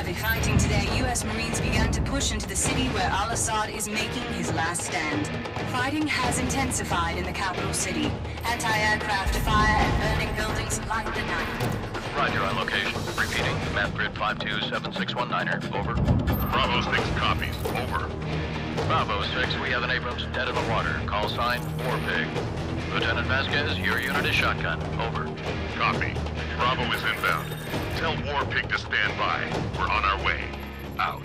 heavy fighting today, U.S. Marines began to push into the city where al-Assad is making his last stand. Fighting has intensified in the capital city. Anti-aircraft fire and burning buildings light the night. Roger on location. Repeating, map grid 527619er. Over. Bravo 6 copies. Over. Bravo 6, we have an Abrams dead in the water. Call sign, War Pig. Lieutenant Vasquez, your unit is shotgun. Over. Copy. Bravo is inbound. Tell War Pig to stand by. We're on our way. Out.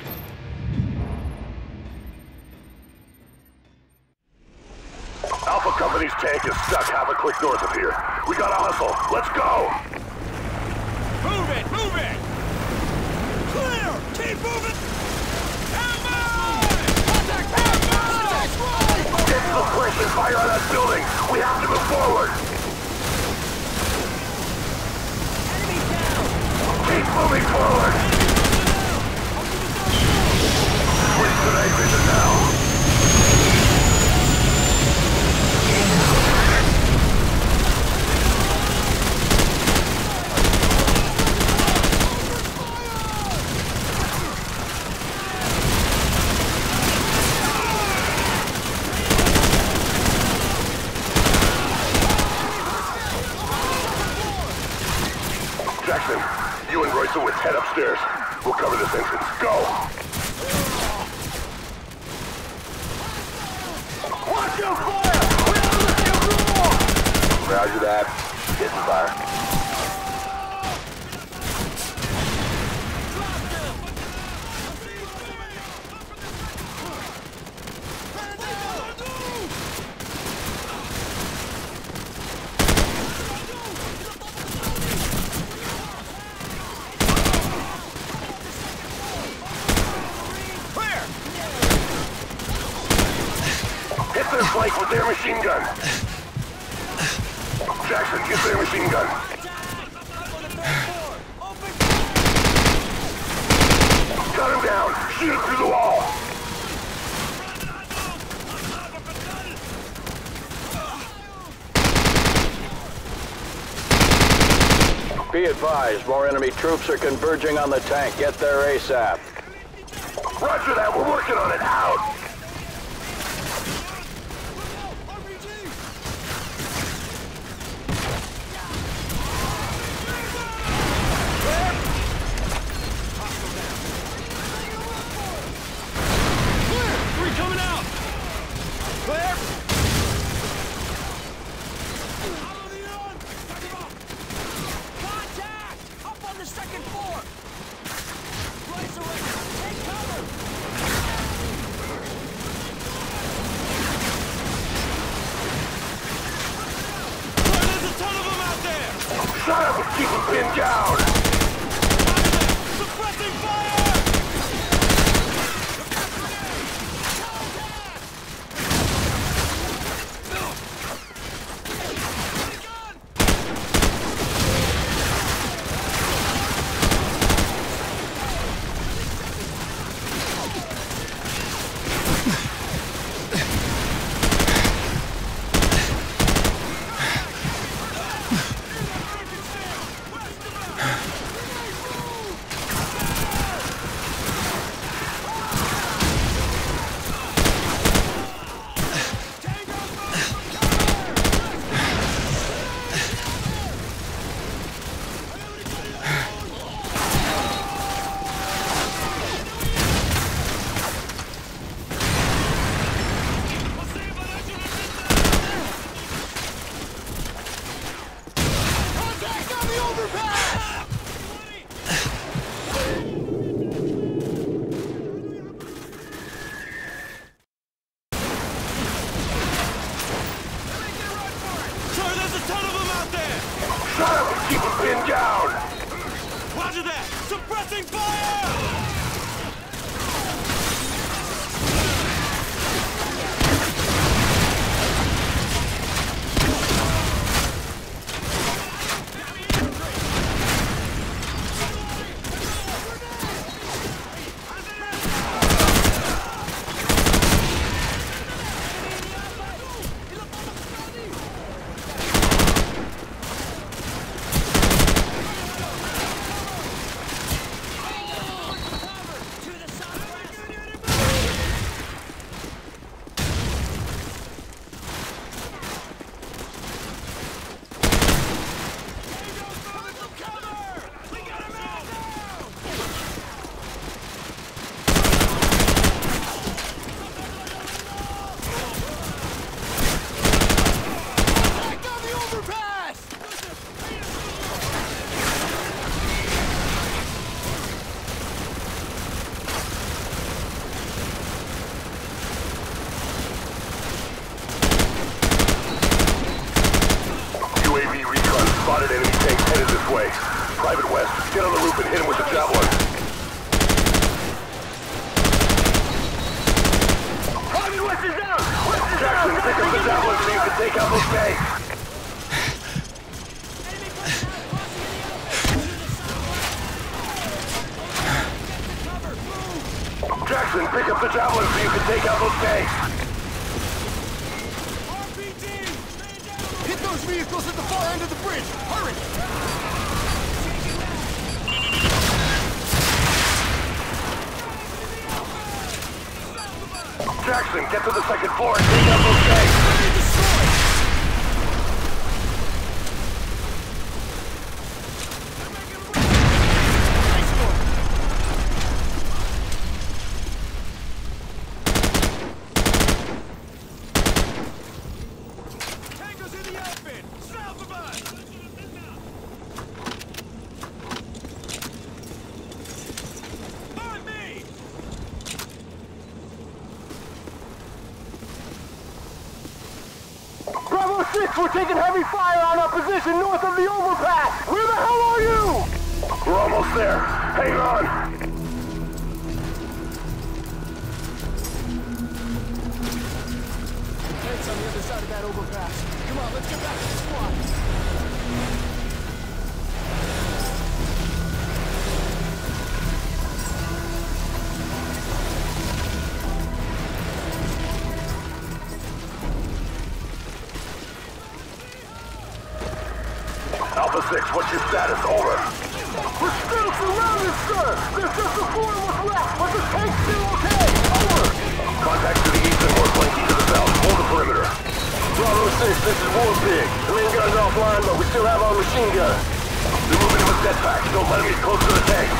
Alpha Company's tank is stuck half a click north of here. We gotta hustle. Let's go! Move it! Move it! Clear! Keep moving! Get to the place and fire on that building! We have to move forward! Enemy down! Keep moving forward! Switch to night vision now! Jackson, you and Roysowitz head upstairs. We'll cover this entrance. Go! Watch your fire! We're on the floor! Roger that. Hit the fire. Hit their flank with their machine gun. Jackson, get their machine gun. Cut him down. Shoot him through the wall. Be advised, more enemy troops are converging on the tank. Get there ASAP. Roger that. We're working on it. Out. Coming out! Clear! Contact! Up on the second floor! Rise away! Take cover! There's a ton of them out there! Shut up and keep them pinned down! Suppressing fire! Shut up and keep them pinned down! Roger that! Suppressing fire! spotted enemy tanks headed this way. Private West, get on the roof and hit him with the javelin. Private West is down! West is Jackson, down! pick up the javelin so you can take out those tanks. Jackson, pick up the javelin so you can take out those tanks. RPG! Hit those vehicles at the far end of the bridge! Hurry! Jackson, get to the second floor and take out those tanks. Tango's in the outfit! South of us! On me! Bravo 6, we're taking heavy fire on our position north of the overpass! Where the hell are you? We're almost there. Hang on. Tanks on the other side of that overpass. Come on, let's get back to the squad. Alpha 6, what's your status? Over. We're still surrounded, sir! There's just a four of us left, but the tank's still okay! Over! Contact to the east and more flanking to the south. Hold the perimeter. Bravo 6, this is War Pig. The main gun's offline, but we still have our machine gun. They're moving in with jetpacks. Don't let them get close to the tank.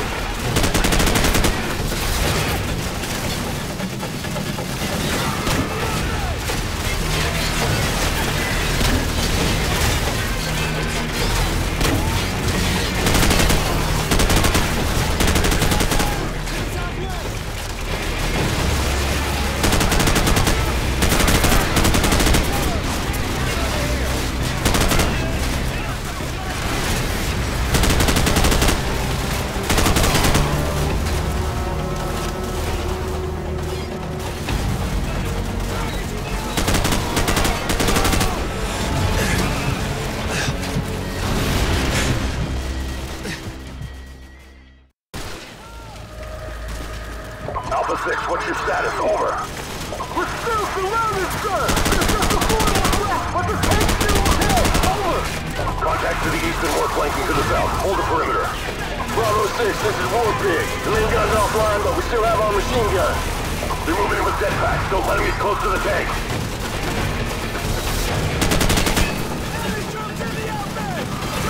Alpha 6, what's your status? Over. We're still surrounded, sir! There's just a four of us left, but the tank's still okay! Over! Contact to the east and more flanking to the south. Hold the perimeter. Bravo 6, this is War Pig. The main gun's offline, but we still have our machine gun. They're moving in with jetpacks. Don't let them get close to the tank. Enemy troops in the outfit!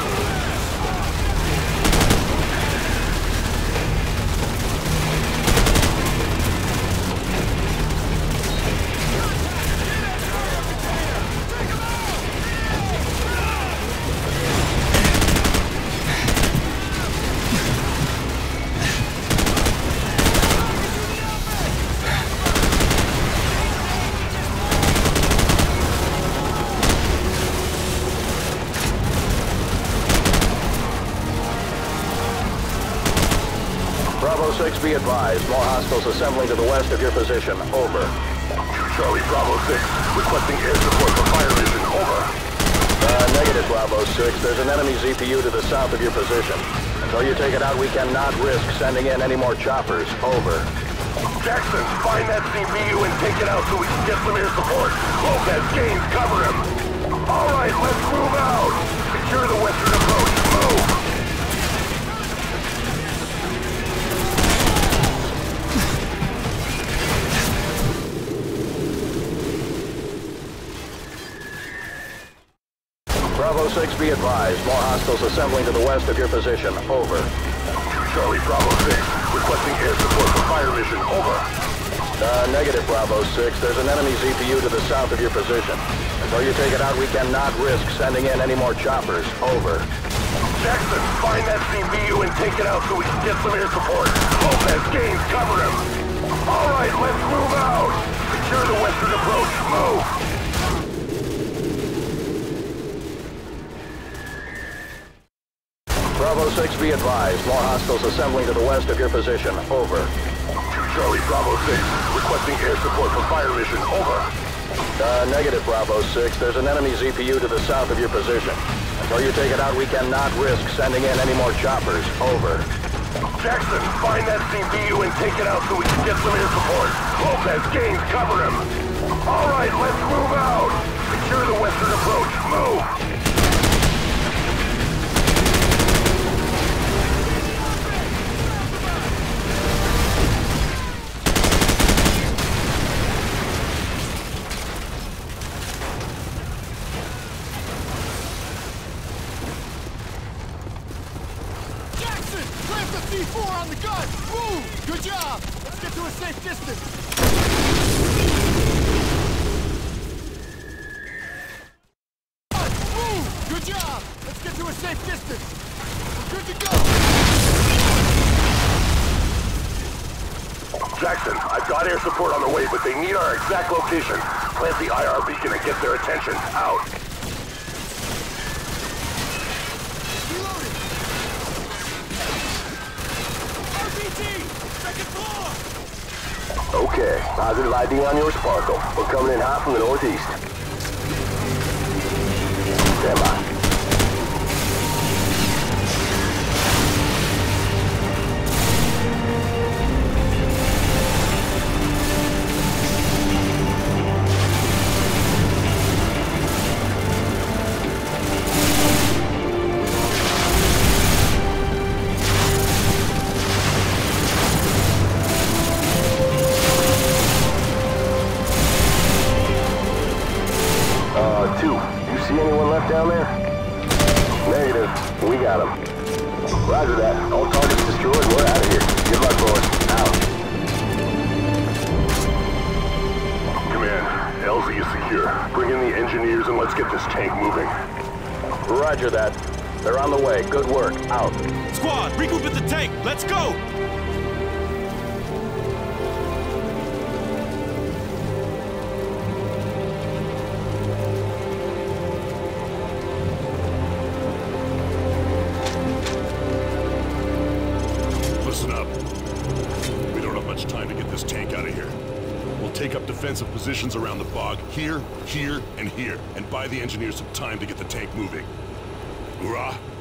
Bravo 6, be advised. More hostiles assembling to the west of your position. Over. Charlie Bravo 6, requesting air support for fire vision. Over. Negative, Bravo 6. There's an enemy ZPU to the south of your position. Until you take it out, we cannot risk sending in any more choppers. Over. Jackson, find that CPU and take it out so we can get some air support. Lopez, Gaines, cover him. All right, let's move out. Secure the western approach. Move. Bravo 6, be advised. More hostiles assembling to the west of your position. Over. Charlie Bravo 6, requesting air support for fire vision. Over. Negative, Bravo 6. There's an enemy ZPU to the south of your position. Until you take it out, we cannot risk sending in any more choppers. Over. Jackson, find that CPU and take it out so we can get some air support. Lopez, Gaines, cover him. All right, let's move out. Secure the western approach. Move. Bravo 6, be advised. More hostiles assembling to the west of your position. Over. 2 Charlie, Bravo 6. Requesting air support for fire mission. Over. Negative, Bravo 6. There's an enemy ZPU to the south of your position. Until you take it out, we cannot risk sending in any more choppers. Over. Jackson, find that CPU and take it out so we can get some air support. Lopez, Gaines, cover him. All right, let's move out. Secure the western approach. Move. Jackson, plant the C4 on the gun. Move. Good job. Let's get to a safe distance. Move. Good job. Let's get to a safe distance. We're good to go. Jackson, I've got air support on the way, but they need our exact location. Plant the IR beacon and get their attention. Out. Reloading. RPT, second floor. Okay, positive ID on your Sparkle. We're coming in hot from the northeast. Stand by. Down there? Negative. We got him. Roger that. All targets destroyed. We're out of here. Good luck, boys. Out. Command, LZ is secure. Bring in the engineers and let's get this tank moving. Roger that. They're on the way. Good work. Out. Squad, regroup at the tank. Let's go! Listen up. We don't have much time to get this tank out of here. We'll take up defensive positions around the fog, here, and here, and buy the engineers some time to get the tank moving. Hoorah!